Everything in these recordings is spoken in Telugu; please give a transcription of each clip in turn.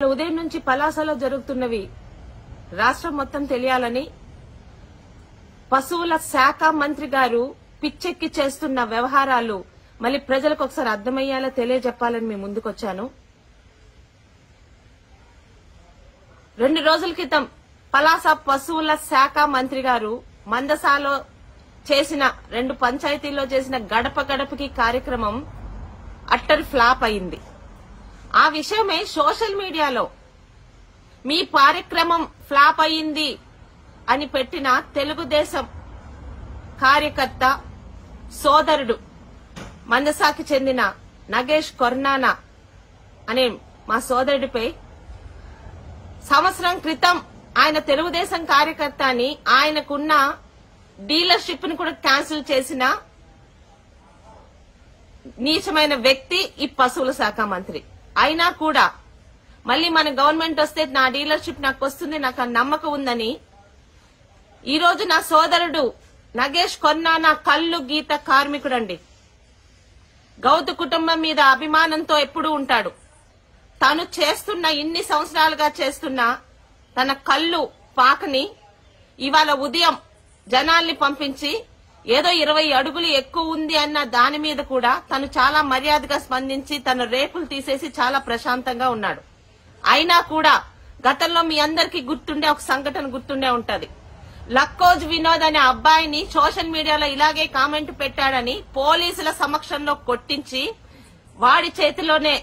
ఉదయం నుంచి పలాసలో జరుగుతున్నవి రాష్ట్రం మొత్తం తెలియాలని పశువుల శాఖ మంత్రి గారు పిచ్చెక్కి చేస్తున్న వ్యవహారాలు మళ్ళీ ప్రజలకు ఒకసారి అర్థమయ్యేలా తెలియజెప్పాలని మీ ముందుకొచ్చాను. 2 రోజుల క్రితం పలాస పశువుల శాఖ మంత్రి గారు మందసాలో చేసిన 2 పంచాయతీల్లో చేసిన గడప గడపకి కార్యక్రమం అట్టర్ ఫ్లాప్ అయింది. ఆ విషయమే సోషల్ మీడియాలో మీ కార్యక్రమం ఫ్లాప్ అయింది అని పెట్టిన తెలుగుదేశం కార్యకర్త సోదరుడు మందసాకి చెందిన నగేష్ కొర్నానా అనే మా సోదరుడిపై సంవత్సరం క్రితం ఆయన తెలుగుదేశం కార్యకర్త అని ఆయనకున్న డీలర్షిప్ ను కూడా క్యాన్సిల్ చేసిన నీచమైన వ్యక్తి ఈ పశువుల శాఖ మంత్రి. అయినా కూడా మళ్ళీ మన గవర్నమెంట్ వస్తే నా డీలర్షిప్ నాకు వస్తుంది, నాకు ఆ నమ్మకం ఉందని ఈ రోజు నా సోదరుడు నగేష్ కొర్నానా కల్లు గీత కార్మికుడండి. గౌతు కుటుంబం మీద అభిమానంతో ఎప్పుడూ ఉంటాడు. తను చేస్తున్న ఇన్ని సంవత్సరాలుగా చేస్తున్న తన కల్లు పాకని ఇవాళ ఉదయం జనాల్ని పంపించి ఏదో 20 అడుగులు ఎక్కువ ఉంది అన్న దాని మీద కూడా తను చాలా మర్యాదగా స్పందించి తన రేపులు తీసేసి చాలా ప్రశాంతంగా ఉన్నాడు. అయినా కూడా గతంలో మీ అందరికీ గుర్తుండే ఒక సంఘటన గుర్తుండే ఉంటది. లక్కోజ్ వినోద్ అనే అబ్బాయిని సోషల్ మీడియాలో ఇలాగే కామెంట్ పెట్టాడని పోలీసుల సమక్షంలో కొట్టించి వాడి చేతిలోనే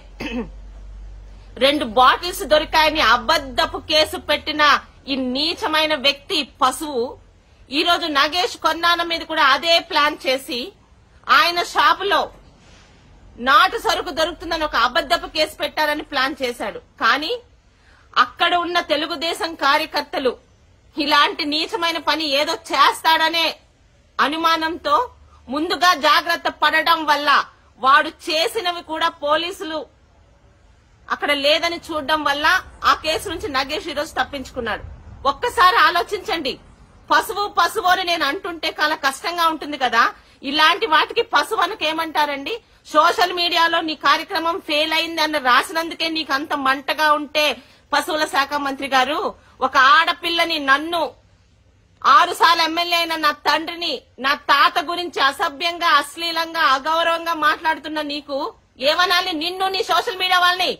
2 బాటిల్స్ దొరికాయని అబద్దపు కేసు పెట్టిన ఈ నీచమైన వ్యక్తి పశువు ఈ రోజు నగేష్ కొర్నానా మీద కూడా అదే ప్లాన్ చేసి ఆయన షాపులో నాటు సరుకు దొరుకుతుందని ఒక అబద్దపు కేసు పెట్టారని ప్లాన్ చేశాడు. కానీ అక్కడ ఉన్న తెలుగుదేశం కార్యకర్తలు ఇలాంటి నీచమైన పని ఏదో చేస్తాడనే అనుమానంతో ముందుగా జాగ్రత్త పడడం వల్ల వాడు చేసినవి కూడా పోలీసులు అక్కడ లేదని చూడడం వల్ల ఆ కేసు నుంచి నగేష్ ఈరోజు తప్పించుకున్నాడు. ఒక్కసారి ఆలోచించండి. పశువు అని నేను అంటుంటే చాలా కష్టంగా ఉంటుంది కదా. ఇలాంటి వాటికి పశువు అనకు ఏమంటారండి? సోషల్ మీడియాలో నీ కార్యక్రమం ఫెయిల్ అయింది అన్న రాసినందుకే నీకు అంత మంటగా ఉంటే పశువుల శాఖ మంత్రి గారు, ఒక ఆడపిల్లని, నన్ను 6 సార్లు ఎమ్మెల్యే అయిన నా తండ్రిని, నా తాత గురించి అసభ్యంగా, అశ్లీలంగా, అగౌరవంగా మాట్లాడుతున్న నీకు ఏమనాలి? నిన్ను నీ సోషల్ మీడియా వాళ్ళని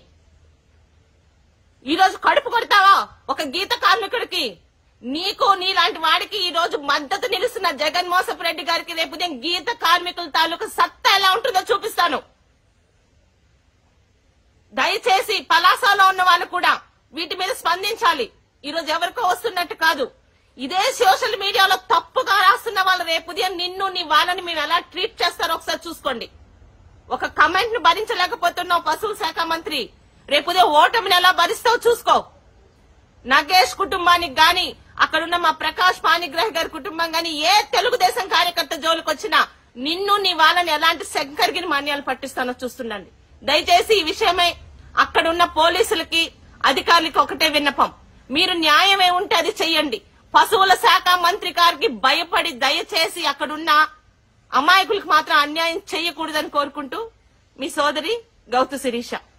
ఈ రోజు కడుపు కొడతావా? ఒక గీత కార్మికుడికి, నీకు నీలాంటి వాడికి ఈ రోజు మద్దతు నిలుస్తున్న జగన్మోహన్ రెడ్డి గారికి రేపు ఉదయం గీత కార్మికుల తాలూకు సత్తా ఎలా ఉంటుందో చూపిస్తాను. దయచేసి పలాసలో ఉన్న వాళ్ళు కూడా వీటి మీద స్పందించాలి. ఈ రోజు ఎవరికో వస్తున్నట్టు కాదు. ఇదే సోషల్ మీడియాలో తప్పుగా రాస్తున్న వాళ్ళు రేపు ఉదయం నిన్ను, నీ వాళ్ళని మేము ఎలా ట్రీట్ చేస్తారో ఒకసారి చూసుకోండి. ఒక కమెంట్ ను భరించలేకపోతున్నావు పశువుల శాఖ మంత్రి, రేపు ఉదయం ఓటమిని ఎలా భరిస్తావు చూసుకో. నగేష్ కుటుంబానికి గాని, అక్కడున్న మా ప్రకాష్ పాణిగ్రహి గారి కుటుంబం గాని, ఏ తెలుగుదేశం కార్యకర్త జోలికి వచ్చినా నిన్ను, నీ వాళ్ళని ఎలాంటి శంకర్గిరి మాన్యాలు పట్టిస్తానో చూస్తుండండి. దయచేసి ఈ విషయమై అక్కడున్న పోలీసులకి, అధికారులకి ఒకటే విన్నపం, మీరు న్యాయం ఏముంటే అది చెయ్యండి. పశువుల శాఖ మంత్రి గారికి భయపడి దయచేసి అక్కడున్న అమాయకులకు మాత్రం అన్యాయం చెయ్యకూడదని కోరుకుంటూ మీ సోదరి గౌతు శిరీష.